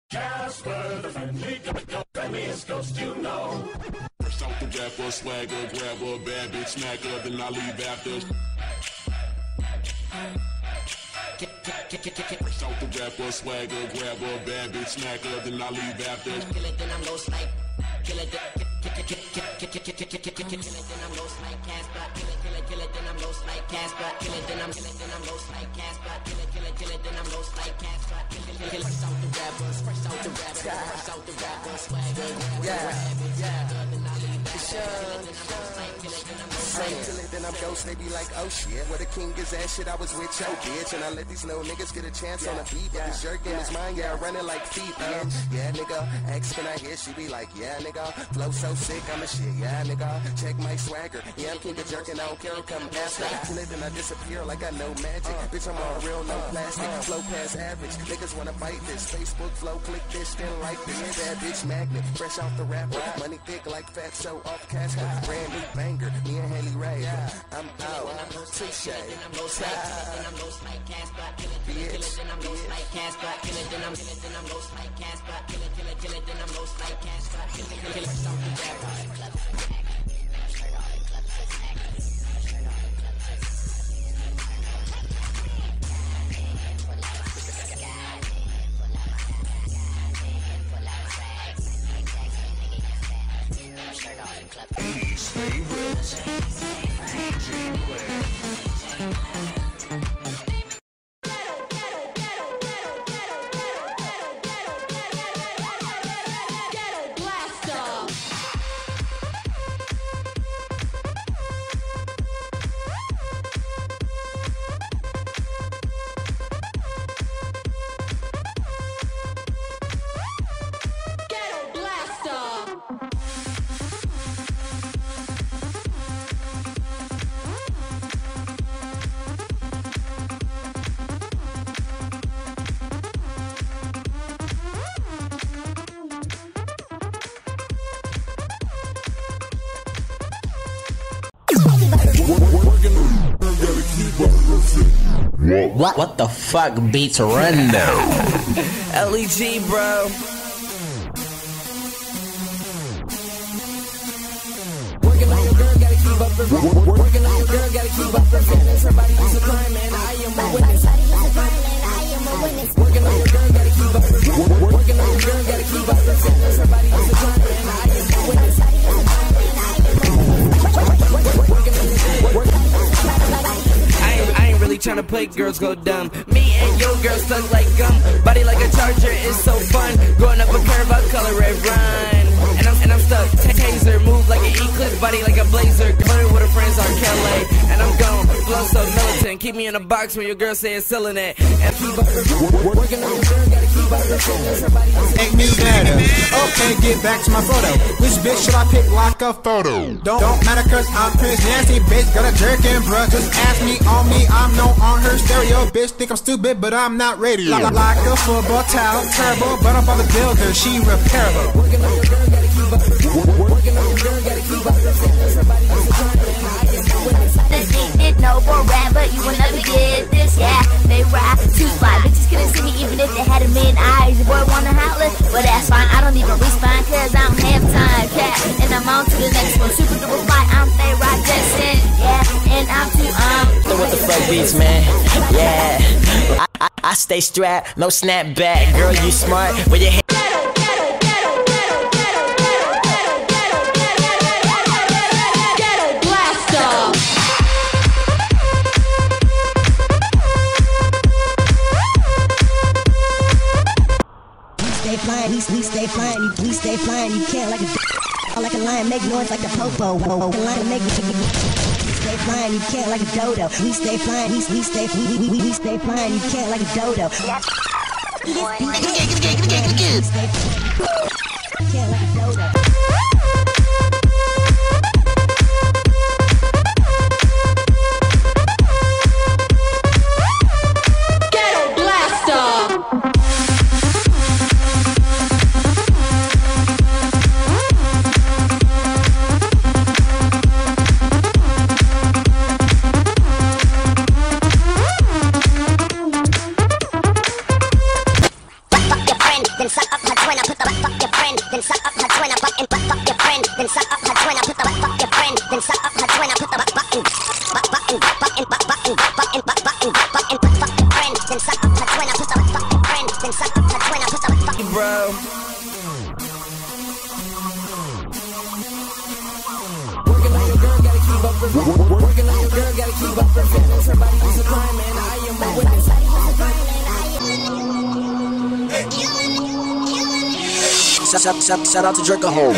Casper, the friendliest ghost you know. First off the rapper, swagger, grab a bad bitch, smack her, then I leave after. First off the rapper, swagger, grab a bad bitch, smack her, then I leave after. Kill it, then I'm ghost like. Kill it, then I'm ghost like Casper. Kill it, then I'm ghost like Casper. Kill it, then I'm ghost like Casper. Kill it, then I'm ghost like Casper. Fresh out the rappers, fresh out the rappers, swagger, grab then I leave back. Kill it, then I'm ghost, they be like, oh shit, where the king is at, shit, I was with your bitch, and I let these little niggas get a chance on the beat, but this jerk in his mind, yeah, running like feet, yeah, nigga, X, can I hear, she be like, yeah, nigga, flow so sick, I'm a shit, yeah, nigga, check my swagger, yeah, I'm king of jerk, and I don't care who come after, kill it, then I disappear like I know magic, bitch, I'm all real, no plastic, flow past average, niggas wanna bite this, Facebook flow, click this, then like this, bad bitch magnet, fresh off the rapper, money thick like fat, show off Casper, brand new banger, me and Haley Ray, I'm out, touche, I'm ghost like Casper. Kill it, then I'm ghost like Casper. Kill it, then I'm ghost like Casper. Kill it, then I'm ghost like Casper. Kill it, stop the rapper. What the fuck beats Rendo? LEG, bro. Working on your girl, gotta keep up the working on your girl, gotta keep up the fitness. Somebody is a crime, and I am a witness. Working on your girl, gotta keep up the working on your girl, gotta keep up the fitness. Somebody is a crime, and I am a witness. I ain't really tryna play, girls go dumb. Me and your girl stuck like gum. Body like a charger, it's so fun. Going up a curve, I color red run. And I'm stuck, taser, move like an eclipse, body like a blazer. Murder with her friends on Kelly. And I'm gone, flow so militant. Keep me in a box when your girl say it's selling it. And keep up working on your girl, gotta keep up her fitness. Make me better. Okay, get back to my photo. Which bitch should I pick like a photo? Don't matter cause I'm Prince Nasty, bitch. Got a jerkin, bruh. Just ask me on me, I'm known on her stereo. Bitch think I'm stupid, but I'm not radio. Like a football towel, terrible, but I'm about to build her. She repairable. Working on your girl, gotta keep up. Working on your girl, gotta keep up. Somebody is a crime, and I am a witness. Addicted, no more rapper, you will never get this. Yeah, they ride too fly. Bitches couldn't see me even if they had a million eyes. Your boy wanna holler, but that's fine. I don't even respond cause I'm halftime cat, and I'm on to the next one. Super duper fly, I'm Rock Jackson. Yeah, and I'm too So what the fuck beats, man? Yeah, I stay strapped, no snapback. Girl, you smart with your head. We stay flying, you can't like a lion, make noise like the popo. Lion make we stay flying, you can't like a dodo. We stay flying, we stay flying, you can't like a dodo. Can't like a dodo. then suck up then suck up her twin, fuck your friend, then suck up her twin, put the fuck your friend, then suck up her twin, put the fuck your friend, then suck up her twin, put the fuck your friend, then suck up her twin, put the fuck your bro. Working on your girl, gotta keep up her fitness. Her body is a crime, and I am a witness. Shout out to Jerkaholic.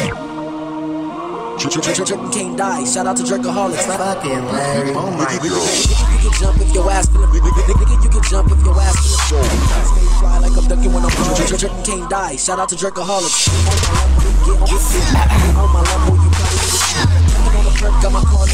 Can't die. Shout out to Jerkaholic. Fucking Larry. Oh my God. You can jump if your ass in the nigga. You can jump if your ass in the show. Stay fly like I'm ducking when I'm wrong. Can't die. Shout out to Jerkaholic. On my level, you probably need to shoot. Got my car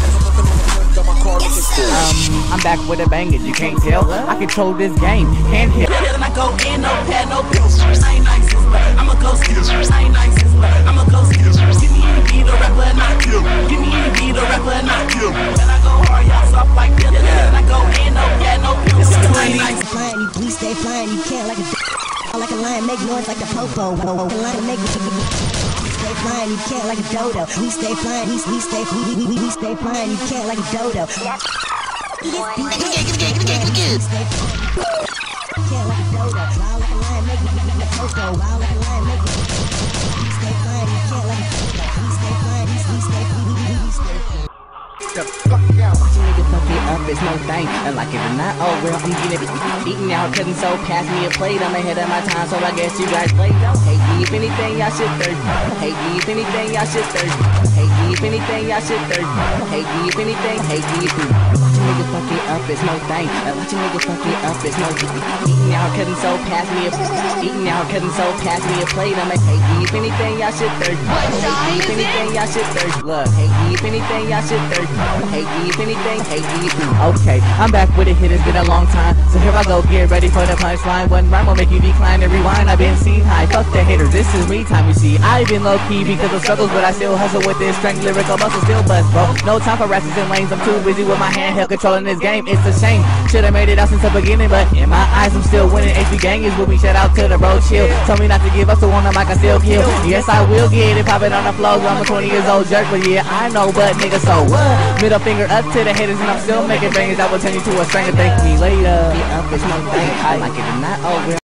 I'm back with a banger, you can't tell. I control this game, can't hit. I go in, no pad, no pills. I ain't nice as well. I'm a ghost. I ain't nice as well. I'm a ghost. Give me any beat or rapper and not you. Give me any beat or rapper and not you. Then I go hard, y'all soft like this. Then I go in, no pad, no pills. I ain't nice. Flying, you please stay flying. You can't like a lion, make noise like the popo. Lion make stay flying, you can't like a dodo. We stay flying, we stay flying, you can't like a dodo. Can't like a dodo. Wild like a lion, make like a popo. Wild like a lion, make we stay flying, you can't like a dodo. We stay flying, we stay flying. The fuck out. Watching niggas fuck it up, it's no thing. And like it or not, oh well, I'm getting it eating out, cutting so pass me a plate. I'm ahead of my time, so I guess you guys played out. Hey, if anything, y'all should thirst. Hey, if anything, y'all should thirst. Hey, if anything, y'all should thirst. Hey, if anything, hey, if watching niggas fuck it up, it's no thing. Watching niggas fuck it up, it's no eating out, cutting so pass me a eating out, cutting so pass me a plate. I'm like, hey, if anything, y'all should thirst. Hey, if anything, y'all should thirst. Look, hey, if anything, y'all should thirst. Hey, if anything, hey, if okay, I'm back with a hit, it's been a long time. So here I go, get ready for the punchline. One rhyme will make you decline and rewind. I've been seen high, fuck the haters, this is me time, you see. I've been low-key because of struggles, but I still hustle with this strength, lyrical muscle still buzz, bro. No time for rashes and lanes, I'm too busy with my handheld controlling this game. It's a shame, should've made it out since the beginning, but in my eyes I'm still winning. HB gang is with me, shout out to the bro, chill. Told me not to give up, so on the mic I still kill. Yes, I will get it, pop it on the floor, I'm a 20 years old jerk, but yeah, I know, but nigga, so what? Middle finger up to the haters and I'm still making bangers. I will turn you to a stranger. Thank me later. Get up, it's no thing. I like it or not. Oh,